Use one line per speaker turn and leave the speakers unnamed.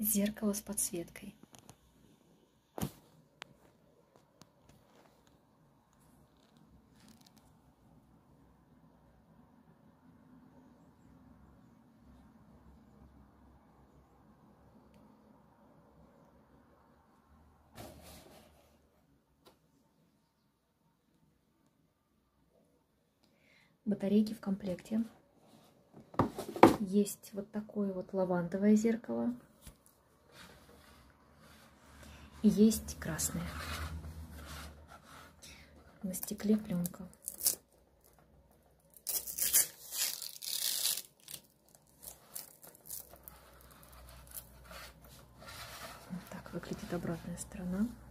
Зеркало с подсветкой. Батарейки в комплекте. Есть вот такое вот лавандовое зеркало. И есть красное. На стекле пленка. Вот так выглядит обратная сторона.